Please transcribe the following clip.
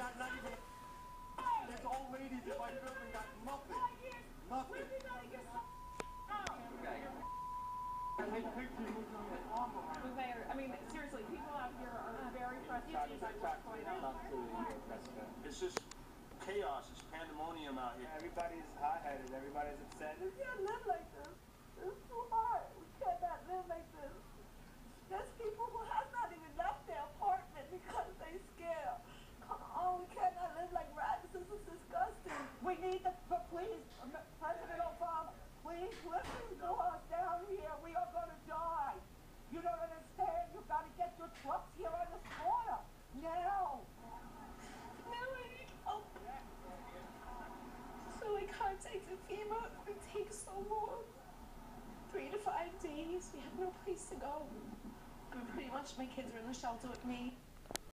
not even. There's old ladies in my building got nothing. Nothing. I take pictures with them at Mayor, I mean, seriously, people out here are very frustrated by what's going on. It's just chaos. It's pandemonium out here. Everybody's hot-headed. Everybody's upset. We can't live like this. It's too hard. We cannot live like this. There's people who have not even left their apartment because they scared. Come on, we cannot live like rats. This is disgusting. We need the please, President Obama, please listen to us down here. We are going to die. You don't understand. You've got to get your trucks here on this corner now. Now I need help. So I contacted FEMA. It takes so long. 3 to 5 days. We have no place to go. I mean, pretty much my kids are in the shelter with me.